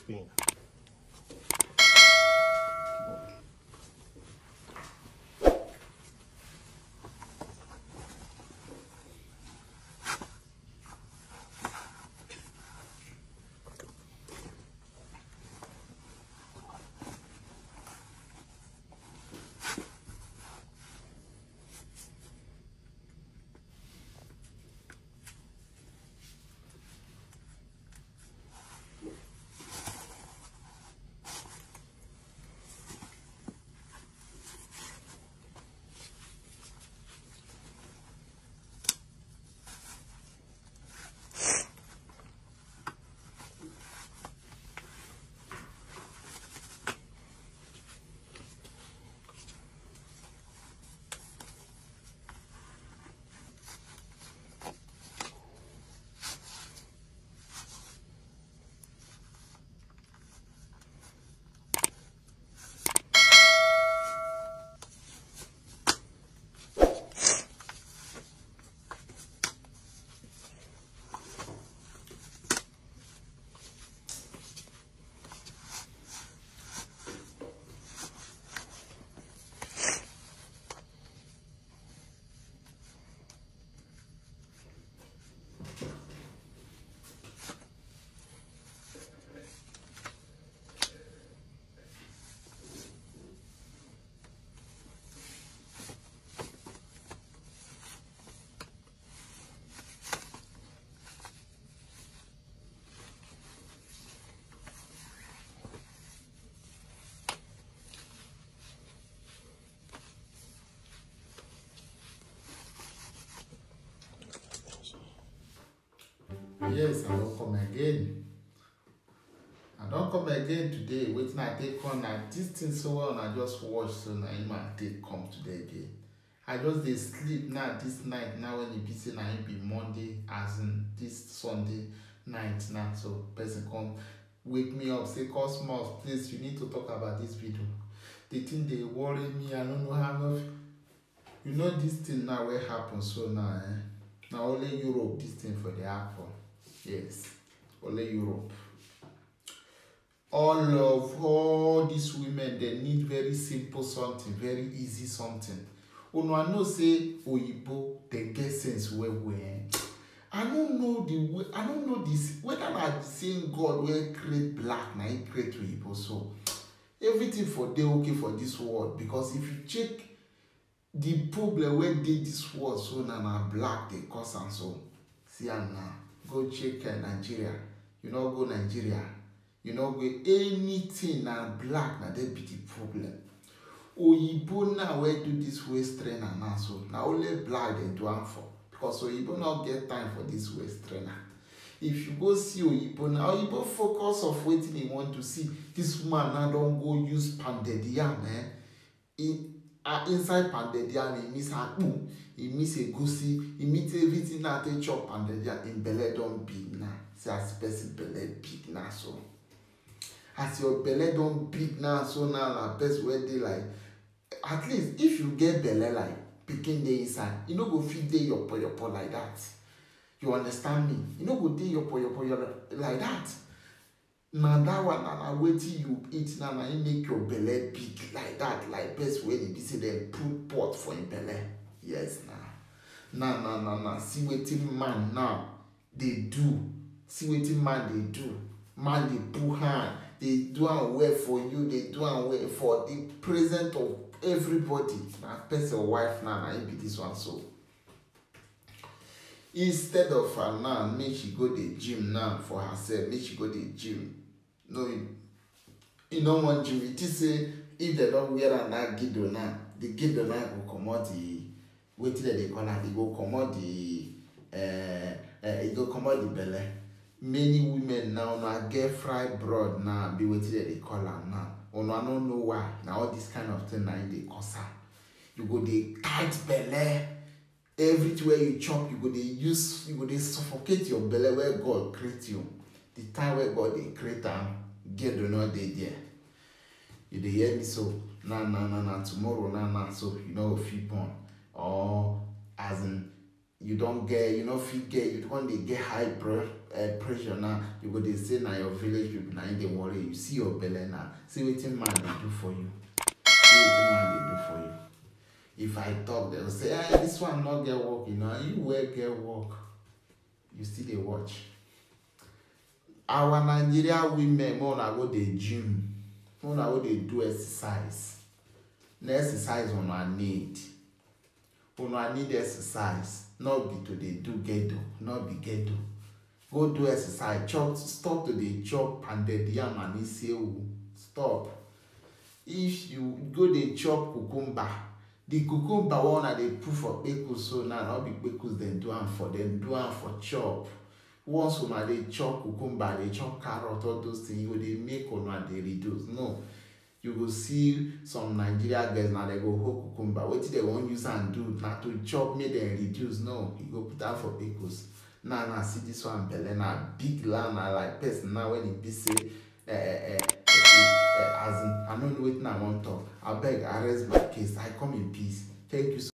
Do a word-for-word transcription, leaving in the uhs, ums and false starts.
spin. Yes, I don come again. I don come again today. Wetin I take on na this thing so well I just watch, so na him I take come today again. I just dey sleep now this night now when e be say na him be Monday, as in this Sunday night now. So person come wake me up, say Cosmos, please you need to talk about this video. The thing dey worry me. I don't know how much. You know this thing now wey happen so now, eh? Na only Europe this thing for the happen. Yes, only Europe. All of all these women, they need very simple something, very easy something. Oh no, I know say Oyibo, they get sense where we. I don't know the way. I don't know this. Whether I'm saying God will create black, now He create Oyibo. So everything for they okay for this world, because if you check the problem where they this world, so now na black they cause and so. See and now. Go check uh, Nigeria. You know, go Nigeria. You know, go anything na black na they be the problem. Oyibo now where do this waist trainer now, so now only black they do am for, because Oyibo not get time for this waist trainer. If you go see Oyibo now, Oyibo focus of waiting he want to see. This woman now don't go use pounded yam, eh? It, uh, inside pounded yam, he miss her boom. He miss a goosey, he miss everything that they chop and then in belly don't big now. See as person belly big now, so as your belly don't big now, so now la best where they like, at least if you get belly like picking the inside, you know go feed day your po your po like that. You understand me? You know go day your po your po like that. Now that one na waiting you eat now, now you make your belly big like that, like best way they be say they put pot for your belly. Yes, nah. Nah, nah, nah, nah. See what man now they do. See what man they do. Man they put hand. They do and well for you. They do and well for the present of everybody. Now, person wife now, nah, be this one so. Instead of her now, make she go the gym now for herself. Make she go the gym. No, you, you don't want gym. It is say if they don't wear an agido now, the gido now will come out the. Wetin dem dey call am, e go comot the uh, uh, e go comot the belle. Many women now na get fried broad now, be wetin dem dey call am now. Una no know why. Na all this kind of thing na im dey cause am. You go dey tight belle. Everywhere you chop, you go dey use, you go dey suffocate your belle where God create you. The time where God dey create am, get do not dey there. You dey hear me so? Na na na na tomorrow na na so you no go fit born. Or as in you don't get, you know, fit get, you don't they get high blood, uh, pressure now, you go dey say na your village people na im dey worry you. See your belle now, see wetin man dey do for you, see wetin man dey do for you. If I talk, dem say eh this one no get work, you know, and you wey get work you still dey watch. Our Nigeria women, more una go dey gym, more una go dey do exercise. Na exercise una need, una need exercise, not be to dey do ghetto, not be ghetto. Go do exercise, chop, stop to dey chop pounded yam and isewu, stop. If you go dey chop cucumber, the cucumber one na dey put for kpekus, so now not be kpekus dem do am for, dem do am for chop. Once una dey chop cucumber, dey chop carrot, all those things, you go dey make una dey reduce. No, you go see some Nigeria girls now, they go hold cucumber, wetin dem wan use am do na to chop make dem reduce. No, you go put am for kpekus. Now now see this one belle na big land, na like person now when e be say eh eh eh eh as in I no know wetin I wan talk. Abeg arrest my case, I come in peace. Thank you so